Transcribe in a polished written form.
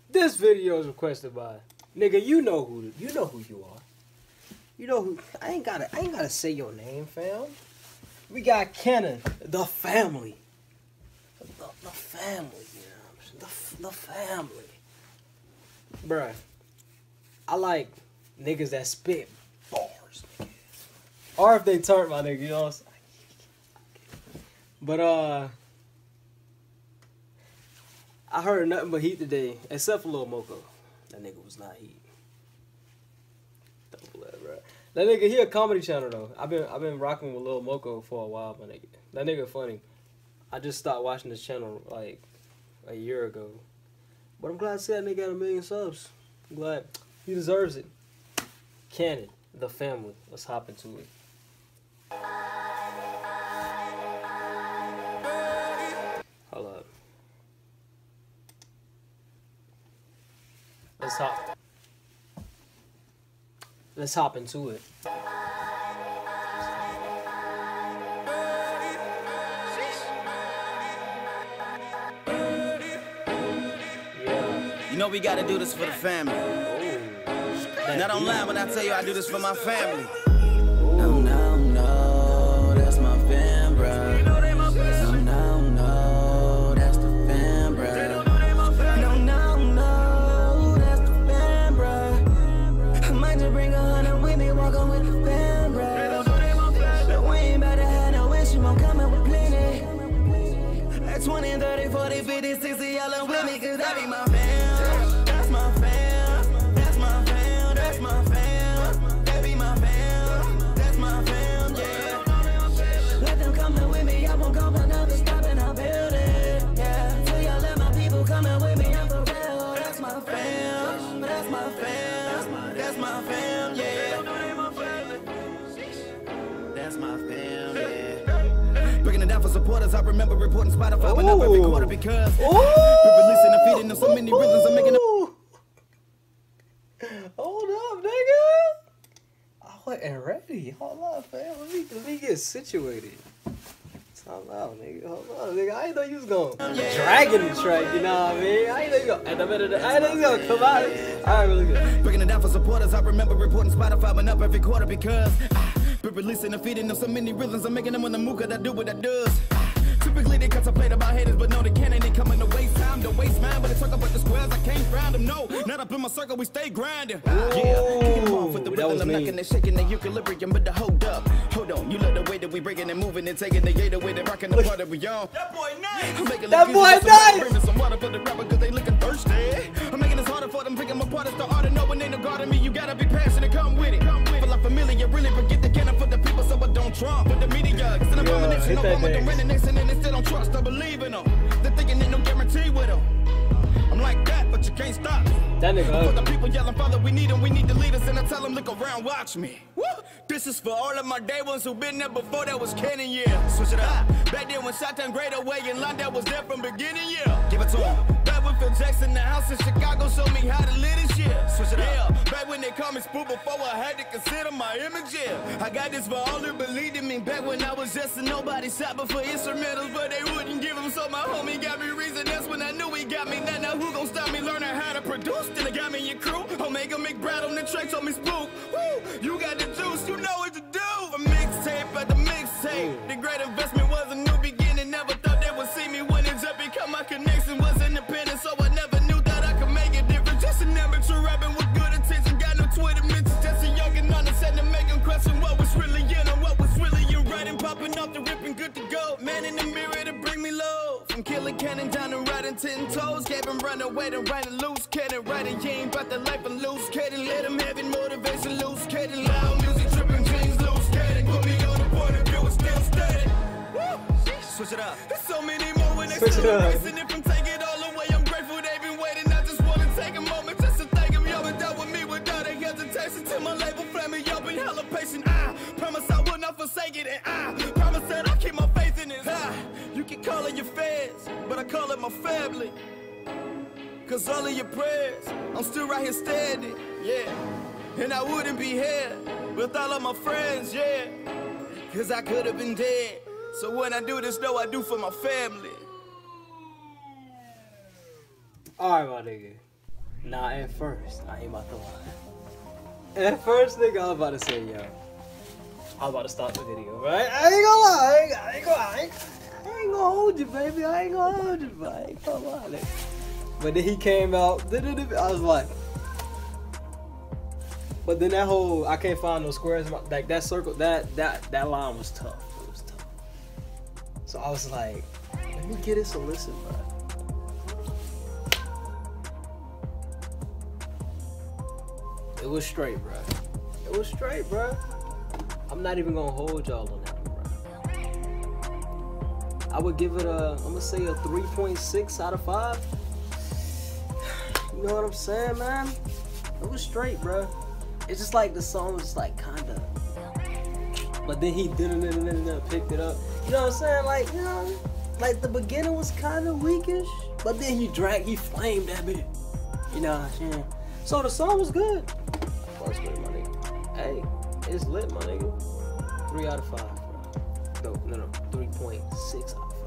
This video is requested by nigga. You know who you are. You know who. I ain't gotta say your name, fam. We got Cannon, the family. The family, you know. The family. Bruh. I like niggas that spit bars, nigga. Or if they turn my nigga, you know what I'm saying? But I heard nothing but heat today, except for Lil Moko. That nigga was not heat. Don't believe, bro. That nigga, he a comedy channel though. I've been rocking with Lil Moko for a while, my nigga. That nigga funny. I just stopped watching this channel like a year ago. But I'm glad to see that nigga got 1 million subs. I'm glad he deserves it. Cannon, the family. Let's hop into it. Hold up. Let's hop into it. You know we gotta do this for the family. And I don't lie when I tell you I do this for my family. No, that's my fam, bro. No, that's the fam, bro. No, that's the fam, bro. I might just bring 100 with me, walk on with the fam, bro. But we ain't about to have no issue, I'm coming with plenty. At 20, 30, 40, 50, 60, y'all are with me, cause that be my fam. That's my fam. That's my fam. That's my fam. That be my fam. That's my fam, yeah. Let them come in with me, I won't go for another stop and I'll build it, yeah. Till y'all let my people come in with me, I'm for real. That's my fam. That's my fam. That's my fam, yeah. That's my fam, yeah. Breaking it down for supporters, I remember reporting Spotify went up every quarter because we're releasing and feeding them so many rhythms, I'm making them. Hold up, nigga. I wasn't ready. Hold up, fam. Let me get situated. Hold up, nigga. Hold up, nigga. I didn't know you was going dragging the track, you know what I mean? I didn't know you gonna come out. Alright, really good. Breaking it down for supporters, I remember reporting Spotify went up every quarter because we're releasing and feeding them so many rhythms, I'm making them in the mood, cause I do what I does. Typically they contemplate about haters, but no, they can't, ain't coming to waste time, to waste mine. But they talk about the squares, I can't find them, no. Not up in my circle, we stay grinding. Yeah, kicking them off with the rhythm, I'm knocking and shaking the equilibrium, but the hold up. Hold on, you love the way that we breaking and moving and taking the gate away, they rocking the part that we on. That boy nice! That boy nice! Bringing some water for the rapper, cause they looking thirsty. I'm making this harder for them, picking them apart, it's the art of knowing ain't no guard in me, you gotta be passionate, come with it. Feel like familiar, really forget the cannon for the people, so I don't trump. With the media, it's an abomination, no one with the renegation, and they still don't trust, I believe in them. They're thinking ain't no guarantee with them. I'm like that, but you can't stop me. That nigga for the people yelling, Father, we need them, we need the leaders, and I tell them, look around, watch me. Woo! This is for all of my day ones who been there before, that was Cannon, yeah. Switch it up. Back then when Shotgun Great Away in line, that was there from beginning, yeah. Give it to him. Back when Phil Jackson, the house in Chicago, showed me how to live this shit. Switch it up. Yeah. Back when they called me Spook before I had to consider my image, yeah. I got this for all who believed in me. Back when I was just a nobody, shopping for instrumentals, but they wouldn't give them, so my homie got me reason. That's when I knew he got me. Now who gon' stop me learning how to produce? Then I got me your crew. Omega McBride on the track, told me Spook. Woo! You got the juice, you know what to do. A mixtape at the mixtape. The great investment was a new beginning. Never thought they would see me when it just become my connection. Was independent, so I never knew that I could make a difference. Just an amateur rapping with good intention. Got no Twitter mentions. Just a young and understand to make them question what was really in and what was really in. Writing, popping off the rip and good to go. Man in the mirror to bring me low. From killing Cannon down to riding 10 toes. Gave him run away to riding loose. Cannon riding, you ain't about the life and loose. Cannon let him have it, motivation loose. Cannon loud music, tripping jeans loose. Cannon put me on the point of view, it's still steady. Switch it up. There's so many more when they still racing. If I'm taking it all away, I'm grateful they've been waiting. I just wanna take a moment just to thank them. Y'all been down with me without a hesitation. Till my label flaming, y'all been hella patient. I promise I will not forsake it, and I promise that I'll keep my faith in it. You can call it your fans, but I call it my family. Cause all of your prayers, I'm still right here standing, yeah. And I wouldn't be here with all of my friends, yeah. Cause I could have been dead. So when I do this, though, I do for my family. Alright, my nigga. Nah, at first, I ain't about to lie. At first, nigga, I was about to say, yo, I'm about to stop the video, right? I ain't gonna lie. I ain't gonna hold you, baby. I ain't gonna hold you, but I ain't gonna lie, nigga. But then he came out, I was like, but then that whole, I can't find no squares, like that circle, that line was tough. It was tough. So I was like, let me get it, so listen, bro. It was straight, bro. It was straight, bro. I'm not even gonna hold y'all on that one, bro. I would give it I'm gonna say a 3.6 out of 5. You know what I'm saying, man? It was straight, bro. It's just like the song was just like kinda, but then he picked it up. You know what I'm saying? Like, you know, like the beginning was kinda weakish, but then he flamed that bit. You know what I'm saying? So the song was good. That's good, my nigga. Hey, it's lit, my nigga. 3 out of 5, bro. No, 3.6 out of 5.